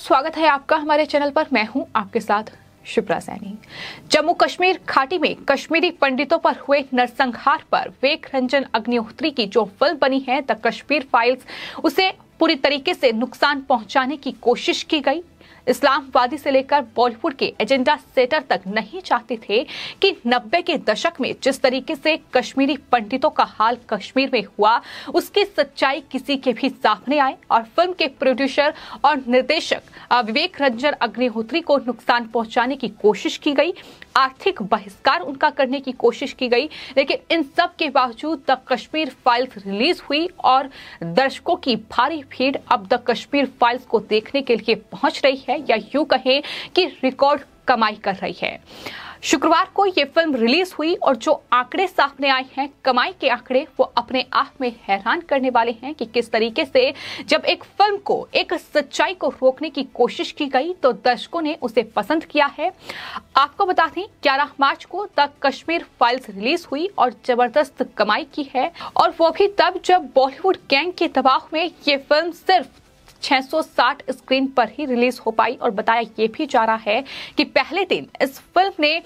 स्वागत है आपका हमारे चैनल पर। मैं हूं आपके साथ शिप्रा सैनी। जम्मू कश्मीर घाटी में कश्मीरी पंडितों पर हुए नरसंहार पर विवेक रंजन अग्निहोत्री की जो फिल्म बनी है द कश्मीर फाइल्स, उसे पूरी तरीके से नुकसान पहुंचाने की कोशिश की गई। इस्लामवादी से लेकर बॉलीवुड के एजेंडा सेटर तक नहीं चाहते थे कि 90 के दशक में जिस तरीके से कश्मीरी पंडितों का हाल कश्मीर में हुआ, उसकी सच्चाई किसी के भी सामने आए और फिल्म के प्रोड्यूसर और निर्देशक विवेक रंजन अग्निहोत्री को नुकसान पहुंचाने की कोशिश की गई, आर्थिक बहिष्कार उनका करने की कोशिश की गई। लेकिन इन सब के बावजूद द कश्मीर फाइल्स रिलीज हुई और दर्शकों की भारी भीड़ अब द कश्मीर फाइल्स को देखने के लिए पहुंच रही है, या यूं कहें कि रिकॉर्ड कमाई कर रही है। शुक्रवार को ये फिल्म रिलीज हुई और जो आंकड़े सामने आए हैं, कमाई के आंकड़े, वो अपने आप में हैरान करने वाले हैं कि किस तरीके से जब एक फिल्म को, एक सच्चाई को रोकने की कोशिश की गई तो दर्शकों ने उसे पसंद किया है। आपको बता दें 11 मार्च को द कश्मीर फाइल्स रिलीज हुई और जबरदस्त कमाई की है, और वो भी तब जब बॉलीवुड गैंग के दबाव में ये फिल्म सिर्फ 660 स्क्रीन पर ही रिलीज हो पाई। और बताया ये भी जा रहा है कि पहले दिन इस फिल्म ने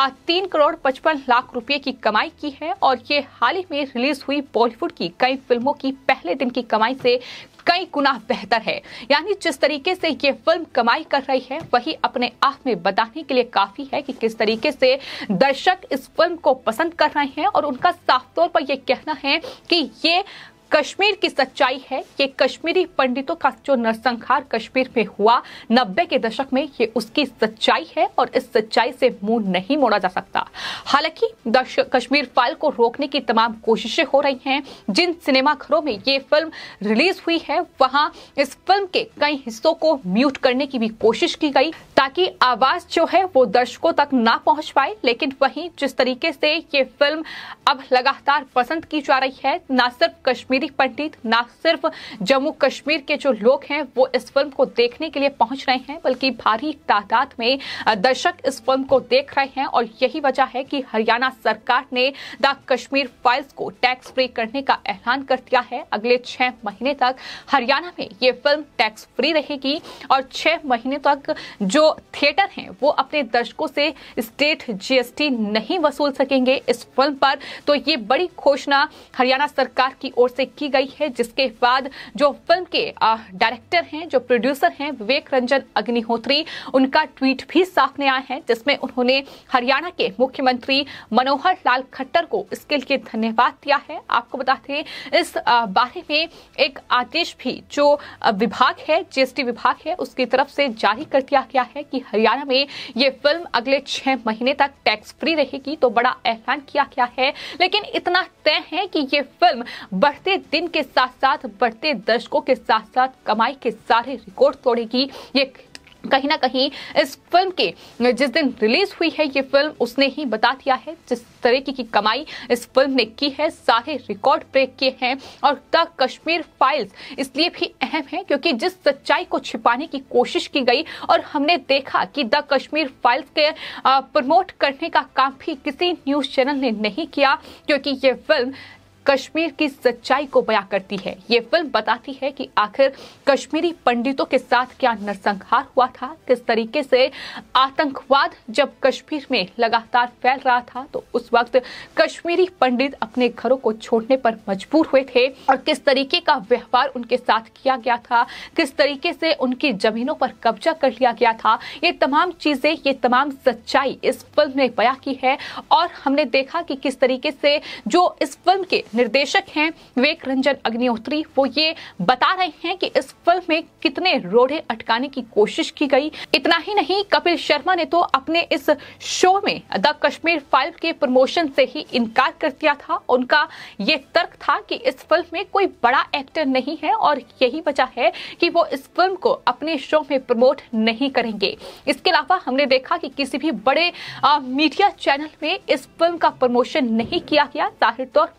3 करोड़ 55 लाख रुपए की कमाई की है, और ये हाल ही में रिलीज हुई बॉलीवुड की कई फिल्मों की पहले दिन की कमाई से कई गुना बेहतर है। यानी जिस तरीके से ये फिल्म कमाई कर रही है, वही अपने आप में बताने के लिए काफी है कि किस तरीके से दर्शक इस फिल्म को पसंद कर रहे हैं। और उनका साफ तौर पर यह कहना है कि ये कश्मीर की सच्चाई है, ये कश्मीरी पंडितों का जो नरसंहार कश्मीर में हुआ 90 के दशक में, ये उसकी सच्चाई है और इस सच्चाई से मुंह नहीं मोड़ा जा सकता। हालांकि कश्मीर फाइल को रोकने की तमाम कोशिशें हो रही हैं। जिन सिनेमाघरों में ये फिल्म रिलीज हुई है, वहां इस फिल्म के कई हिस्सों को म्यूट करने की भी कोशिश की गई ताकि आवाज जो है वो दर्शकों तक ना पहुंच पाए। लेकिन वहीं जिस तरीके से ये फिल्म अब लगातार पसंद की जा रही है, ना सिर्फ कश्मीरी पंडित, ना सिर्फ जम्मू कश्मीर के जो लोग हैं वो इस फिल्म को देखने के लिए पहुंच रहे हैं, बल्कि भारी तादाद में दर्शक इस फिल्म को देख रहे हैं। और यही वजह है कि हरियाणा सरकार ने द कश्मीर फाइल्स को टैक्स फ्री करने का ऐलान कर दिया है। अगले 6 महीने तक हरियाणा में ये फिल्म टैक्स फ्री रहेगी और 6 महीने तक जो थिएटर हैं वो अपने दर्शकों से स्टेट जीएसटी नहीं वसूल सकेंगे इस फिल्म पर। तो ये बड़ी घोषणा हरियाणा सरकार की ओर से की गई है, जिसके बाद जो फिल्म के डायरेक्टर हैं, जो प्रोड्यूसर हैं विवेक रंजन अग्निहोत्री, उनका ट्वीट भी सामने आया है, जिसमें उन्होंने हरियाणा के मुख्यमंत्री मनोहर लाल खट्टर को इसके लिए धन्यवाद दिया है। आपको बताते हैं इस बारे में एक आदेश भी जो विभाग है, जीएसटी विभाग है, उसकी तरफ से जारी कर दिया गया है कि हरियाणा में ये फिल्म अगले 6 महीने तक टैक्स फ्री रहेगी। तो बड़ा ऐलान किया गया है। लेकिन इतना तय है कि ये फिल्म बढ़ते दिन के साथ साथ, बढ़ते दर्शकों के साथ साथ कमाई के सारे रिकॉर्ड तोड़ेगी। ये कहीं ना कहीं इस फिल्म के जिस दिन रिलीज हुई है ये फिल्म, उसने ही बता दिया है जिस तरीके की कमाई इस फिल्म ने की है, सारे रिकॉर्ड ब्रेक किए हैं। और द कश्मीर फाइल्स इसलिए भी अहम है क्योंकि जिस सच्चाई को छिपाने की कोशिश की गई, और हमने देखा कि द कश्मीर फाइल्स के प्रमोट करने का काम भी किसी न्यूज चैनल ने नहीं किया, क्योंकि ये फिल्म कश्मीर की सच्चाई को बयां करती है। ये फिल्म बताती है कि आखिर कश्मीरी पंडितों के साथ क्या नरसंहार हुआ था, किस तरीके से आतंकवाद जब कश्मीर में लगातार फैल रहा था तो उस वक्त कश्मीरी पंडित अपने घरों को छोड़ने पर मजबूर हुए थे, और किस तरीके का व्यवहार उनके साथ किया गया था, किस तरीके से उनकी जमीनों पर कब्जा कर लिया गया था। ये तमाम चीजें, ये तमाम सच्चाई इस फिल्म ने बयां की है। और हमने देखा कि किस तरीके से जो इस फिल्म के निर्देशक हैं विवेक रंजन अग्निहोत्री, वो ये बता रहे हैं कि इस फिल्म में कितने रोड़े अटकाने की कोशिश की गई। इतना ही नहीं, कपिल शर्मा ने तो अपने इस शो में द कश्मीर फाइल के प्रमोशन से ही इनकार कर दिया था। उनका ये तर्क था कि इस फिल्म में कोई बड़ा एक्टर नहीं है और यही वजह है कि वो इस फिल्म को अपने शो में प्रमोट नहीं करेंगे। इसके अलावा हमने देखा कि किसी भी बड़े मीडिया चैनल में इस फिल्म का प्रमोशन नहीं किया गया। जाहिर तौर पर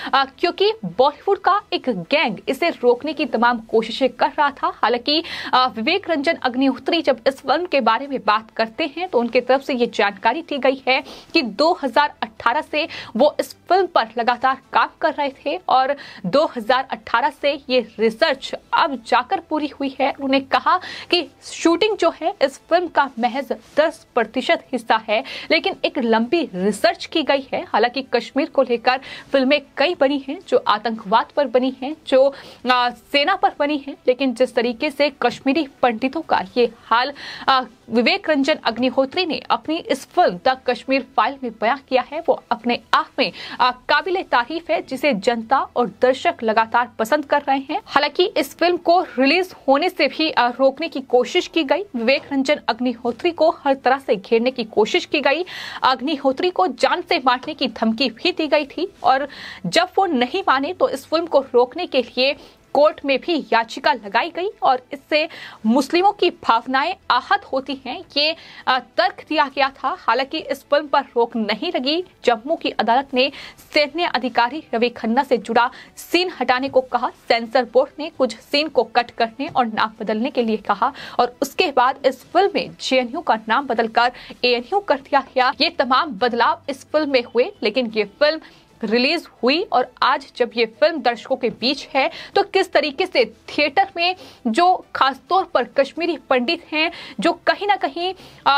क्योंकि बॉलीवुड का एक गैंग इसे रोकने की तमाम कोशिशें कर रहा था। हालांकि विवेक रंजन अग्निहोत्री जब इस फिल्म के बारे में बात करते हैं तो उनकी तरफ से ये जानकारी दी गई है कि 2018 से वो इस फिल्म पर लगातार काम कर रहे थे और 2018 से ये रिसर्च अब जाकर पूरी हुई है। उन्होंने कहा कि शूटिंग जो है इस फिल्म का महज 10% हिस्सा है, लेकिन एक लंबी रिसर्च की गई है। हालांकि कश्मीर को लेकर फिल्में कई बनी हैं, जो आतंकवाद पर बनी हैं, जो सेना पर बनी हैं, लेकिन जिस तरीके से कश्मीरी पंडितों का ये हाल विवेक रंजन अग्निहोत्री ने अपनी इस फिल्म द कश्मीर फाइल में बयां किया है, वो अपने आप में काबिले तारीफ है, जिसे जनता और दर्शक लगातार पसंद कर रहे हैं। हालांकि इस फिल्म को रिलीज होने से भी रोकने की कोशिश की गई। विवेक रंजन अग्निहोत्री को हर तरह से घेरने की कोशिश की गई। अग्निहोत्री को जान से मारने की धमकी भी दी गई थी और जब वो नहीं माने तो इस फिल्म को रोकने के लिए कोर्ट में भी याचिका लगाई गई और इससे मुस्लिमों की भावनाएं आहत होती हैं, ये तर्क दिया गया था। हालांकि इस फिल्म पर रोक नहीं लगी। जम्मू की अदालत ने सैन्य अधिकारी रवि खन्ना से जुड़ा सीन हटाने को कहा। सेंसर बोर्ड ने कुछ सीन को कट करने और नाम बदलने के लिए कहा और उसके बाद इस फिल्म में जेएनयू का नाम बदलकर एएनयू कर दिया गया। ये तमाम बदलाव इस फिल्म में हुए, लेकिन ये फिल्म रिलीज हुई और आज जब ये फिल्म दर्शकों के बीच है तो किस तरीके से थिएटर में जो खासतौर पर कश्मीरी पंडित हैं, जो कहीं ना कहीं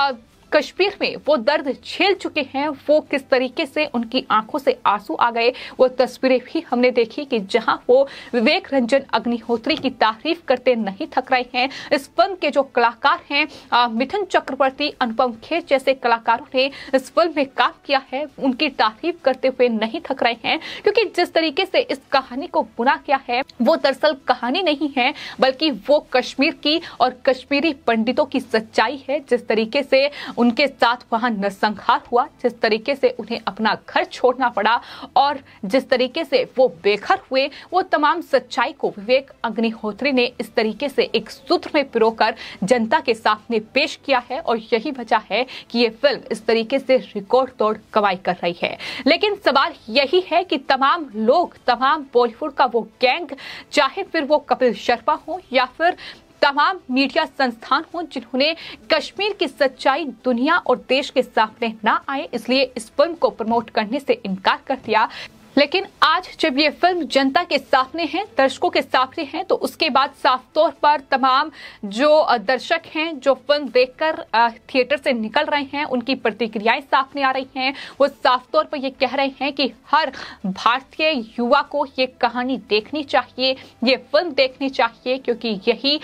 कश्मीर में वो दर्द झेल चुके हैं, वो किस तरीके से उनकी आंखों से आंसू आ गए, वो तस्वीरें भी हमने देखी कि जहां वो विवेक रंजन अग्निहोत्री की तारीफ करते नहीं थक रहे हैं। इस फिल्म के जो कलाकार हैं, मिथुन चक्रवर्ती, अनुपम खेर जैसे कलाकारों ने इस फिल्म में काम किया है, उनकी तारीफ करते हुए नहीं थक रहे हैं, क्योंकि जिस तरीके से इस कहानी को बुना गया है वो दरअसल कहानी नहीं है, बल्कि वो कश्मीर की और कश्मीरी पंडितों की सच्चाई है। जिस तरीके से उनके साथ वहां नरसंहार हुआ, जिस तरीके से उन्हें अपना घर छोड़ना पड़ा और जिस तरीके से वो बेघर हुए, वो तमाम सच्चाई को विवेक अग्निहोत्री ने इस तरीके से एक सूत्र में पिरोकर जनता के सामने पेश किया है और यही वजह है कि ये फिल्म इस तरीके से रिकॉर्ड तोड़ कमाई कर रही है। लेकिन सवाल यही है कि तमाम लोग, तमाम बॉलीवुड का वो गैंग, चाहे फिर वो कपिल शर्मा हो या फिर तमाम मीडिया संस्थान हों, जिन्होंने कश्मीर की सच्चाई दुनिया और देश के सामने ना आए, इसलिए इस फिल्म को प्रमोट करने से इनकार कर दिया। लेकिन आज जब ये फिल्म जनता के सामने है, दर्शकों के सामने है, तो उसके बाद साफ तौर पर तमाम जो दर्शक हैं, जो फिल्म देखकर थिएटर से निकल रहे हैं, उनकी प्रतिक्रियाएं सामने आ रही हैं। वो साफ तौर पर ये कह रहे हैं कि हर भारतीय युवा को ये कहानी देखनी चाहिए, ये फिल्म देखनी चाहिए, क्योंकि यही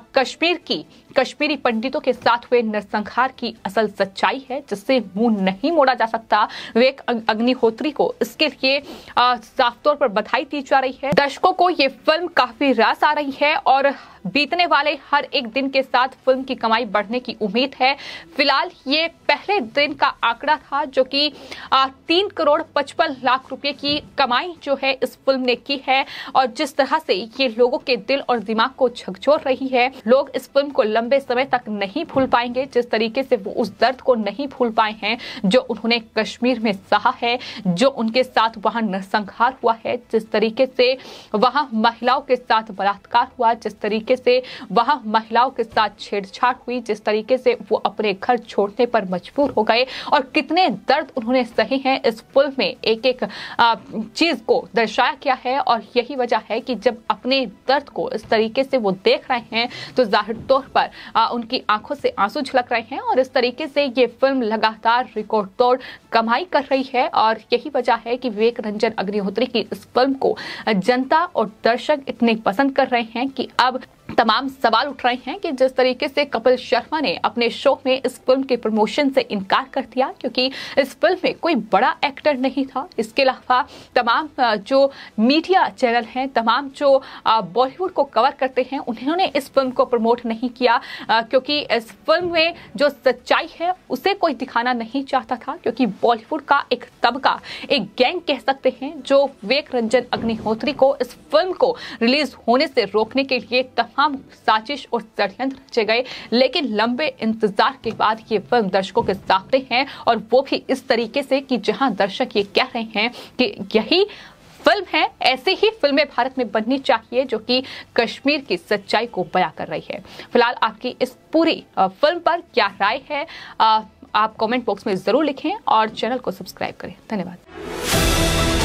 कश्मीरी पंडितों के साथ हुए नरसंहार की असल सच्चाई है, जिससे मुंह नहीं मोड़ा जा सकता। विवेक अग्निहोत्री को इसके लिए साफ तौर पर बधाई दी जा रही है। दर्शकों को ये फिल्म काफी रास आ रही है और बीतने वाले हर एक दिन के साथ फिल्म की कमाई बढ़ने की उम्मीद है। फिलहाल ये पहले दिन का आंकड़ा था, जो कि 3,55,00,000 रुपए की कमाई जो है इस फिल्म ने की है और जिस तरह से ये लोगों के दिल और दिमाग को झकझोर रही है, लोग इस फिल्म को लंबे समय तक नहीं भूल पाएंगे। जिस तरीके से वो उस दर्द को नहीं भूल पाए हैं जो उन्होंने कश्मीर में सहा है, जो उनके साथ वहां नरसंहार हुआ है, जिस तरीके से वहां महिलाओं के साथ बलात्कार हुआ, जिस तरीके से वहां महिलाओं के साथ छेड़छाड़ हुई, जिस तरीके से वो अपने घर छोड़ने पर मजबूर हो गए और कितने दर्द उन्होंने सहे हैं, इस फिल्म में एक एक चीज को दर्शाया गया है। और यही वजह है कि जब अपने दर्द को इस तरीके से वो देख रहे हैं तो जाहिर तौर पर उनकी आंखों से आंसू झलक रहे हैं और इस तरीके से ये फिल्म लगातार रिकॉर्ड तोड़ कमाई कर रही है। और यही वजह है कि विवेक रंजन अग्निहोत्री की इस फिल्म को जनता और दर्शक इतने पसंद कर रहे हैं कि अब तमाम सवाल उठ रहे हैं कि जिस तरीके से कपिल शर्मा ने अपने शो में इस फिल्म के प्रमोशन से इनकार कर दिया, क्योंकि इस फिल्म में कोई बड़ा एक्टर नहीं था। इसके अलावा तमाम जो मीडिया चैनल हैं, तमाम जो बॉलीवुड को कवर करते हैं, उन्होंने इस फिल्म को प्रमोट नहीं किया, क्योंकि इस फिल्म में जो सच्चाई है उसे कोई दिखाना नहीं चाहता था। क्योंकि बॉलीवुड का एक तबका, एक गैंग कह सकते हैं, जो विवेक रंजन अग्निहोत्री को इस फिल्म को रिलीज होने से रोकने के लिए तमाम साजिश और षड्यंत्र रचे गए। लेकिन लंबे इंतजार के बाद ये फिल्म दर्शकों के सामने है और वो भी इस तरीके से कि जहां दर्शक ये कह रहे हैं कि यही फिल्म है। ऐसी ही फिल्में भारत में बननी चाहिए जो कि कश्मीर की सच्चाई को बयां कर रही है। फिलहाल आपकी इस पूरी फिल्म पर क्या राय है, आप कमेंट बॉक्स में जरूर लिखें और चैनल को सब्सक्राइब करें। धन्यवाद।